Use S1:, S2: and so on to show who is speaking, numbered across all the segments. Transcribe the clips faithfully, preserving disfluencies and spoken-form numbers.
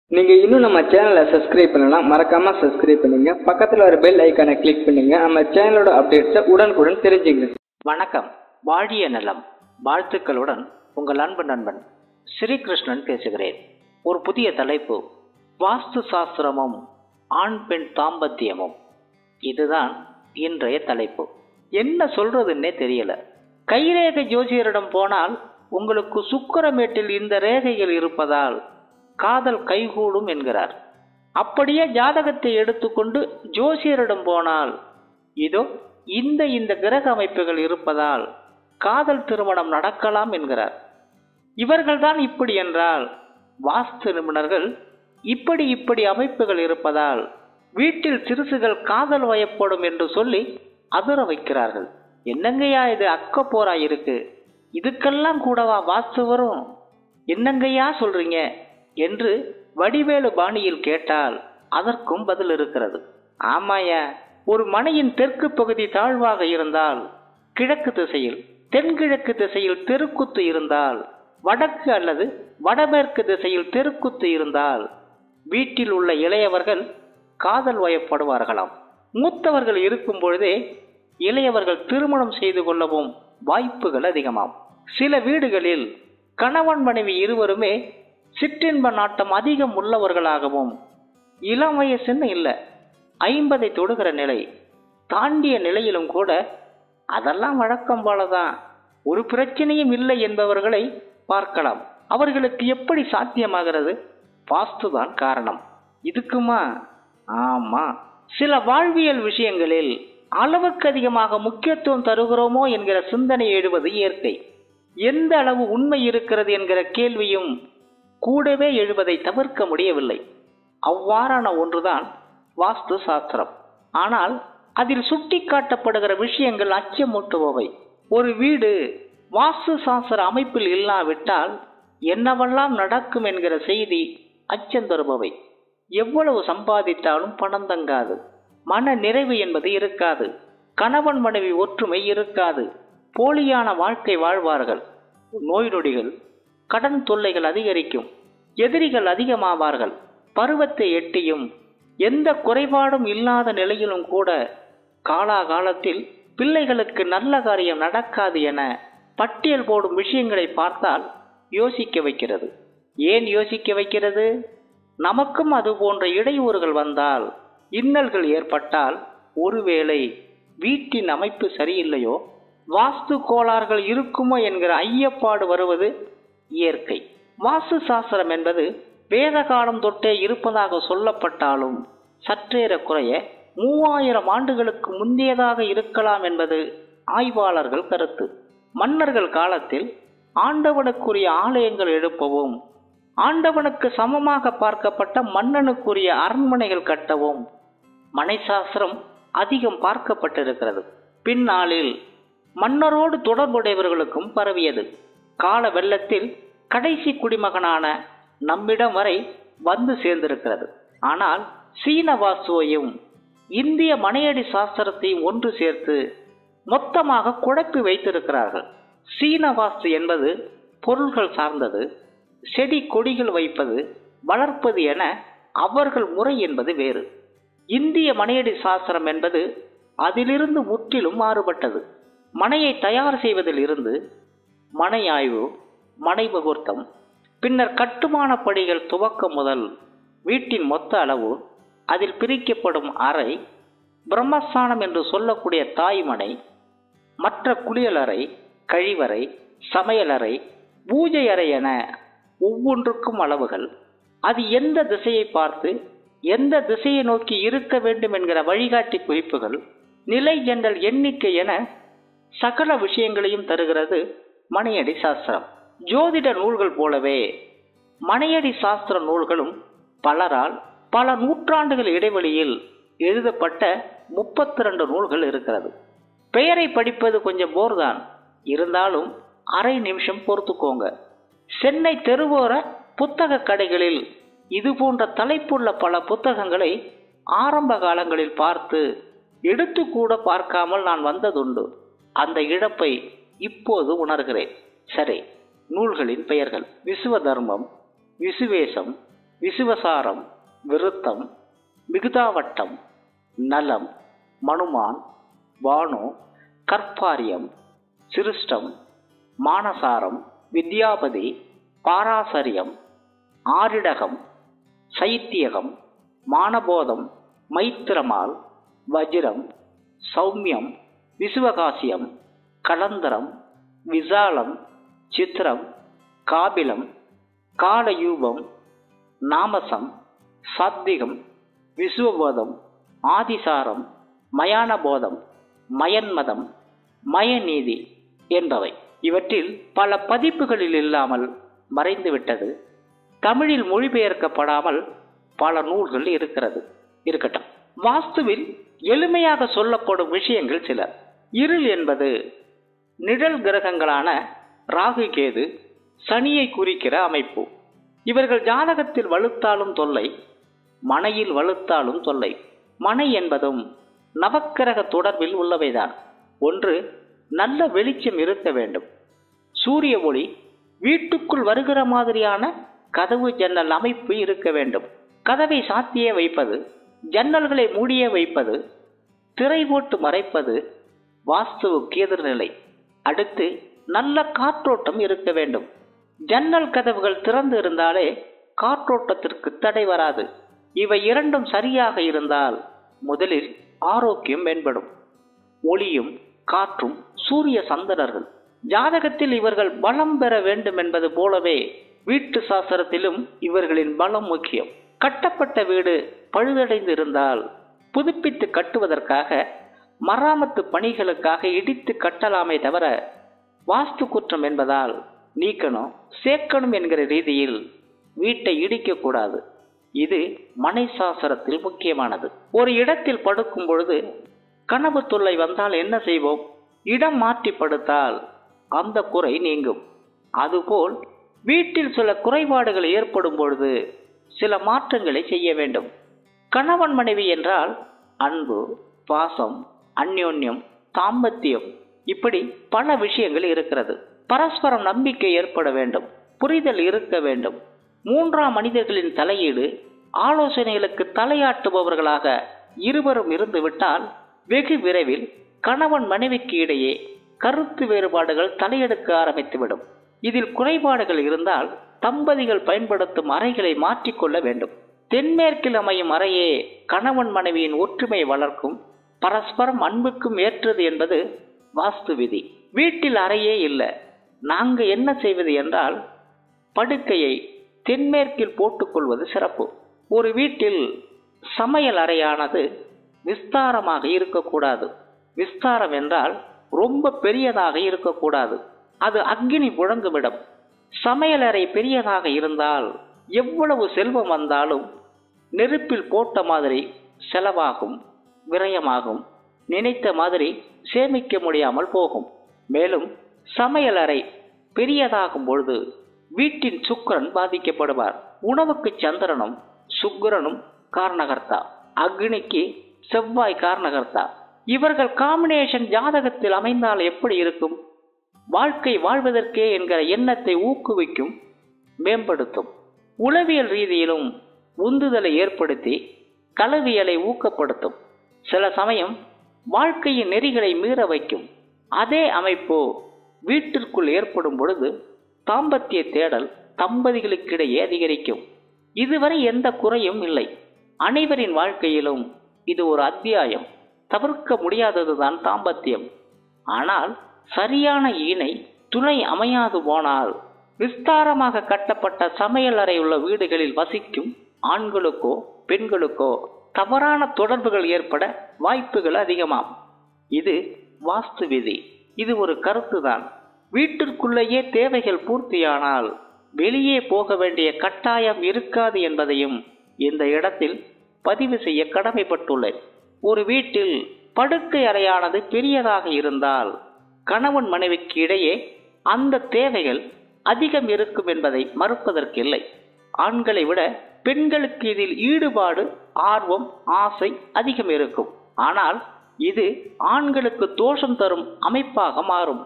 S1: நீங்க இன்னும் நம்ம சேனலை சப்ஸ்கிரைப் பண்ணலாம், மறக்காம சப்ஸ்கிரைப் பண்ணுங்க. பக்கத்துல ஒரு பெல் ஐக்கானை கிளிக் பண்ணுங்க. நம்ம சேனலோட அப்டேட்ஸை உடனுக்குடன் தெரிஞ்சுங்க.
S2: வணக்கம். வாழிய நலம் வாழ்த்துக்களுடன் உங்கள் அன்பு நண்பன் ஸ்ரீகிருஷ்ணன் பேசுகிறேன். ஒரு புதிய தலைப்பு, வாஸ்து சாஸ்திரமும் ஆண் பெண் தாம்பத்தியமும். இதுதான் இன்றைய தலைப்பு. என்ன சொல்றதுன்னே தெரியல. கைரேகை ஜோசியரிடம் போனால் உங்களுக்கு சுக்கிரமேட்டில் இந்த ரேகைகள் இருப்பதால் காதல் கைகூடும் என்கிறார். அப்படியே ஜாதகத்தை எடுத்துக்கொண்டு ஜோசியரிடம் போனால் இதோ இந்த இந்த கிரக அமைப்புகள் இருப்பதால் காதல் திருமணம் நடக்கலாம் என்கிறார். இவர்கள்தான் இப்படி என்றால் வாஸ்து நிபுணர்கள் இப்படி இப்படி அமைப்புகள் இருப்பதால் வீட்டில் சிறுசுகள் காதல் வயப்படும் என்று சொல்லி அதிர வைக்கிறார்கள். என்னங்கய்யா இது அக்க போரா இருக்கு, இதுக்கெல்லாம் கூடவா வாஸ்து வரும், என்னங்கய்யா சொல்றீங்க என்று வடிவேலு பாணியில் கேட்டால் அதற்கும் பதில் இருக்கிறது. ஆமாயா, ஒரு மனையின் தெற்கு பகுதி தாழ்வாக இருந்தால் கிழக்கு திசையில், தென்கிழக்கு திசையில் தெருக்குத்து இருந்தால், வடக்கு அல்லது வடமேற்கு திசையில் தெருக்குத்து இருந்தால் வீட்டில் உள்ள இளையவர்கள் காதல் வயப்படுவார்களாம். மூத்தவர்கள் இருக்கும் பொழுதே இளையவர்கள் திருமணம் செய்து கொள்ளவும் வாய்ப்புகள் அதிகமாம். சில வீடுகளில் கணவன் மனைவி இருவருமே சிற்றின்ப நாட்டம் அதிகம் உள்ளவர்களாகவும், இளம் வயசுன்னு இல்லை, ஐம்பதை தொடுகிற நிலை தாண்டிய நிலையிலும் கூட அதெல்லாம் வழக்கம் போலதான், ஒரு பிரச்சனையும் இல்லை என்பவர்களை பார்க்கலாம். அவர்களுக்கு எப்படி சாத்தியமாகிறது? வாஸ்துதான் காரணம். இதுக்குமா? ஆமா, சில வாழ்வியல் விஷயங்களில் அளவுக்கு அதிகமாக முக்கியத்துவம் தருகிறோமோ என்கிற சிந்தனை எழுவது இயற்கை. எந்த அளவு உண்மை இருக்கிறது என்கிற கேள்வியும் கூடவே எழுவதை தவிர்க்க முடியவில்லை. அவ்வாறான ஒன்றுதான் வாஸ்து சாஸ்திரம். ஆனால் அதில் சுட்டி காட்டப்படுகிற விஷயங்கள் அச்சமூட்டுபவை. ஒரு வீடு வாஸ்து சாஸ்திர அமைப்பில் இல்லாவிட்டால் என்னவெல்லாம் நடக்கும் என்கிற செய்தி அச்சம் தருபவை. எவ்வளவு சம்பாதித்தாலும் பணம் தங்காது, மன நிறைவு என்பது இருக்காது, கணவன் மனைவி ஒற்றுமை இருக்காது, போலியான வாழ்க்கை வாழ்வார்கள், நோய் நொடிகள் கடன் தொல்லைகள் அதிகரிக்கும், எதிரிகள் அதிகமாவார்கள். பருவத்தை எட்டியும் எந்த குறைபாடும் இல்லாத நிலையிலும் கூட காலாகாலத்தில் பிள்ளைகளுக்கு நல்ல காரியம் நடக்காது என பட்டியல் போடும் விஷயங்களை பார்த்தால் யோசிக்க வைக்கிறது. ஏன் யோசிக்க வைக்கிறது? நமக்கும் அது போன்ற இடையூறுகள் வந்தால், இன்னல்கள் ஏற்பட்டால், ஒருவேளை வீட்டின் அமைப்பு சரியில்லையோ, வாஸ்து கோளாறுகள் இருக்குமோ என்கிற ஐயப்பாடு வருவது இயற்கை. வாஸ்து சாஸ்திரம் என்பது வேத காலம் தொட்டே இருப்பதாக சொல்லப்பட்டாலும் சற்றேற குறைய மூவாயிரம் ஆண்டுகளுக்கு முந்தையதாக இருக்கலாம் என்பது ஆய்வாளர்கள் கருத்து. மன்னர்கள் காலத்தில் ஆண்டவனுக்குரிய ஆலயங்கள் எழுப்பவும், ஆண்டவனுக்கு சமமாக பார்க்கப்பட்ட மன்னனுக்குரிய அரண்மனைகள் கட்டவும் மனை சாஸ்திரம் அதிகம் பார்க்கப்பட்டிருக்கிறது. பின்னாளில் மன்னரோடு தொடர்புடையவர்களுக்கும் பரவியது. கால வெள்ளத்தில் கடைசி குடிமகனான நம்மிடம் வரை வந்து சேர்ந்திருக்கிறது. ஆனால் சீன வாஸ்துவையும் இந்திய மனையடி சாஸ்திரத்தையும் ஒன்று சேர்த்து மொத்தமாக குழப்பி வைத்திருக்கிறார்கள். சீன வாஸ்து என்பது பொருள்கள் சார்ந்தது, செடி கொடிகள் வைப்பது வளர்ப்பது என அவர்கள் முறை என்பது வேறு. இந்திய மனையடி சாஸ்திரம் என்பது அதிலிருந்து முற்றிலும் மாறுபட்டது. மனையை தயார் செய்வதில் இருந்து மனை ஆய்வு, மனை முகூர்த்தம், பின்னர் கட்டுமான பணிகள் துவக்கம் முதல் வீட்டின் மொத்த அளவு, அதில் பிரிக்கப்படும் அறை, பிரம்மஸ்தானம் என்று சொல்லக்கூடிய தாய்மனை, மற்ற குளியலறை, கழிவறை, சமையலறை, பூஜை அறை என ஒவ்வொன்றுக்கும் அளவுகள், அது எந்த திசையை பார்த்து எந்த திசையை நோக்கி இருக்க வேண்டும் என்கிற வழிகாட்டி குறிப்புகள், நிலை ஜன்னல் எண்ணிக்கை என சகல விஷயங்களையும் தருகிறது மனையடி சாஸ்திரம். ஜோதிட நூல்கள் போலவே மனையடி சாஸ்திர நூல்களும் பலரால் பல நூற்றாண்டுகள் இடைவெளியில் எழுதப்பட்ட முப்பத்தி ரெண்டு நூல்கள் இருக்கிறது. பெயரை படிப்பது கொஞ்சம் போர்தான், இருந்தாலும் அரை நிமிஷம் பொறுத்துக்கோங்க. சென்னை தெருவோர புத்தக கடைகளில் இது போன்ற தலைப்புள்ள பல புத்தகங்களை ஆரம்ப காலங்களில் பார்த்து எடுத்து கூட பார்க்காமல் நான் வந்ததுண்டு. அந்த இழப்பை இப்போது உணர்கிறேன். சரி, நூல்களின் பெயர்கள்: விசுவ தர்மம், விசுவேசம், விசுவசாரம், விருத்தம், மிகுதாவட்டம், நலம், மனுமான், வானு, கற்பாரியம், சிருஷ்டம், மானசாரம், வித்யாபதி, பாராசரியம், ஆரிடகம், சைத்தியகம், மானபோதம், மைத்திரமால், வஜ்ரம், சௌமியம், விசுவகாசியம், கலந்தரம், விசாலம், சித்திரம், காபிலம், காலயூபம், நாமசம், சாத்விகம், விசுவபோதம், ஆதிசாரம், மயானபோதம், மயன்மதம், மயநீதி என்பவை. இவற்றில் பல பதிப்புகளில் இல்லாமல் மறைந்துவிட்டது. தமிழில் மொழிபெயர்க்கப்படாமல் பல நூல்கள் இருக்கிறது. இருக்கட்டும். வாஸ்துவில் எளிமையாக சொல்லப்படும் விஷயங்கள் சில. இருள் என்பது நிழல் கிரகங்களான ராகு, கேது, சனியை குறிக்கிற அமைப்பு. இவர்கள் ஜாதகத்தில் வலுத்தாலும் தொல்லை, மனையில் வலுத்தாலும் தொல்லை. மனை என்பதும் நவக்கிரக தொடர்பில் உள்ளவைதான். ஒன்று, நல்ல வெளிச்சம் இருக்க வேண்டும். சூரிய ஒளி வீட்டுக்குள் வருகிற மாதிரியான கதவு ஜன்னல் அமைப்பு இருக்க வேண்டும். கதவை சாத்தியே வைப்பது, ஜன்னல்களை மூடியே வைப்பது, திரை போட்டு மறைப்பது வாஸ்துவுக்கு எதிர்நிலை. அடுத்து, நல்ல காற்றோட்டம் இருக்க வேண்டும். ஜன்னல் கதவுகள் திறந்து இருந்தாலே காற்றோட்டத்திற்கு தடை வராது. இவை இரண்டும் சரியாக இருந்தால் முதலில் ஆரோக்கியம் மேம்படும். ஒளியும் காற்றும் சூரிய சந்திரர்கள். ஜாதகத்தில் இவர்கள் பலம் பெற வேண்டும் என்பது போலவே வீட்டு சாஸ்திரத்திலும் இவர்களின் பலம் முக்கியம். கட்டப்பட்ட வீடு பழுதடைந்து இருந்தால் புதுப்பித்து கட்டுவதற்காக மராமத்து பணிகளுக்காக இடித்து கட்டலாமே தவிர வாஸ்து குற்றம் என்பதால் நீக்கணும் சேர்க்கணும் என்கிற ரீதியில் வீட்டை இடிக்கக்கூடாது. இது மனை சாஸ்திரத்தில் முக்கியமானது. ஒரு இடத்தில் படுக்கும் பொழுது கனவு தொல்லை வந்தால் என்ன செய்வோம்? இடம் மாற்றி படுத்தால் அந்த குறை நீங்கும். அதுபோல் வீட்டில் சில குறைபாடுகள் ஏற்படும் பொழுது சில மாற்றங்களை செய்ய வேண்டும். கணவன் மனைவி என்றால் அன்பு, பாசம், அந்யோன்யம், தாம்பத்தியம், இப்படி பல விஷயங்கள் இருக்கிறது. பரஸ்பரம் நம்பிக்கை ஏற்பட வேண்டும், புரிதல் இருக்க வேண்டும். மூன்றாம் மனிதர்களின் தலையீடு, ஆலோசனைகளுக்கு தலையாட்டுபவர்களாக இருவரும் இருந்து விட்டால் வெகு விரைவில் கணவன் மனைவிக்கு இடையே கருத்து வேறுபாடுகள் தலையெடுக்க ஆரம்பித்துவிடும். இதில் குறைபாடுகள் இருந்தால் தம்பதிகள் பயன்படுத்தும் அறைகளை மாற்றிக்கொள்ள வேண்டும். தென்மேற்கில் அமையும் அறையே கணவன் மனைவியின் ஒற்றுமை வளர்க்கும், பரஸ்பரம் அன்புக்கும் ஏற்றது என்பது வாஸ்து விதி. வீட்டில் அறையே இல்லை, நாங்க என்ன செய்வது என்றால் படுக்கையை தென்மேற்கில் போட்டுக்கொள்வது சிறப்பு. ஒரு வீட்டில் சமையல் அறையானது விஸ்தாரமாக இருக்கக்கூடாது. விஸ்தாரம் என்றால் ரொம்ப பெரியதாக இருக்கக்கூடாது, அது அக்னி புழங்குமிடம். சமையலறை பெரியதாக இருந்தால் எவ்வளவு செல்வம் வந்தாலும் நெருப்பில் போட்ட மாதிரி செலவாகும், விரயமாகும், நினைத்த மாதிரி சேமிக்க முடியாமல் போகும். மேலும் சமையலறை பெரியதாகும் பொழுது வீட்டின் சுக்கிரன் பாதிக்கப்படுவார். உணவுக்கு சந்திரனும் சுக்கிரனும் காரணகர்த்தா, அக்னிக்கு செவ்வாய் காரணகர்த்தா. இவர்கள் காம்பினேஷன் ஜாதகத்தில் அமைந்தால் எப்படி இருக்கும்? வாழ்க்கை வாழ்வதற்கே என்கிற எண்ணத்தை ஊக்குவிக்கும், மேம்படுத்தும். உளவியல் ரீதியிலும் உந்துதலை ஏற்படுத்தி களவியலை ஊக்கப்படுத்தும். சில சமயம் வாழ்க்கையின் நெறிகளை மீற வைக்கும். அதே அமைப்பு வீட்டிற்குள் ஏற்படும் பொழுது தாம்பத்திய தேடல் தம்பதிகளுக்கிடையே அதிகரிக்கும். இதுவரை எந்த குறையும் இல்லை. அனைவரின் வாழ்க்கையிலும் இது ஒரு அத்தியாயம். தவிர்க்க முடியாததுதான் தாம்பத்தியம். ஆனால் சரியான இணை துணை அமையாது போனால் விஸ்தாரமாக கட்டப்பட்ட சமையல் அறை உள்ள வீடுகளில் வசிக்கும் ஆண்களுக்கோ பெண்களுக்கோ தவறான தொடர்புகள் ஏற்பட வாய்ப்புகள் அதிகமாம். இது வாஸ்து விதி. இது ஒரு கருத்துதான். வீட்டிற்குள்ளேயே தேவைகள் பூர்த்தியானால் வெளியே போக வேண்டிய கட்டாயம் இருக்காது என்பதையும் இந்த இடத்தில் பதிவு செய்ய கடமைப்பட்டுள்ளேன். ஒரு வீட்டில் படுக்கை அறையானது பெரியதாக இருந்தால் கணவன் மனைவிக்கு இடையே அந்த தேவைகள் அதிகம் இருக்கும் என்பதை மறுப்பதற்கில்லை. ஆண்களை விட பெண்களுக்கு இதில் ஈடுபாடு, ஆர்வம், ஆசை அதிகம் இருக்கும். ஆனால் இது ஆண்களுக்கு தோஷம் தரும் அமைப்பாக மாறும்.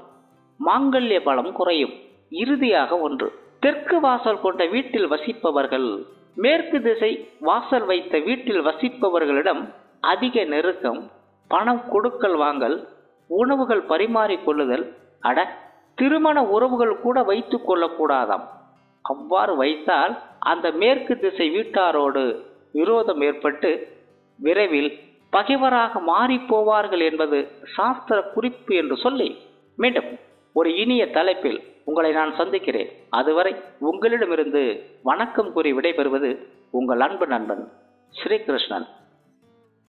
S2: மாங்கல்ய பலம் குறையும். இறுதியாக ஒன்று, தெற்கு வாசல் கொண்ட வீட்டில் வசிப்பவர்கள் மேற்கு திசை வாசல் வைத்த வீட்டில் வசிப்பவர்களிடம் அதிக நெருக்கம், பணம் கொடுக்கல் வாங்கல், உணவுகள் பரிமாறிக் கொள்ளுதல், அட திருமண உறவுகள் கூட வைத்துக் கொள்ளக்கூடாதாம். அவ்வாறு வைத்தால் அந்த மேற்கு திசை வீட்டாரோடு விரோதம் ஏற்பட்டு விரைவில் பகைவராக மாறி போவார்கள் என்பது சாஸ்திர குறிப்பு என்று சொல்லி மீண்டும் ஒரு இனிய தலைப்பில் உங்களை நான் சந்திக்கிறேன். அதுவரை உங்களிடமிருந்து வணக்கம் கூறி விடைபெறுவது உங்கள் அன்பு நண்பன் ஸ்ரீகிருஷ்ணன்.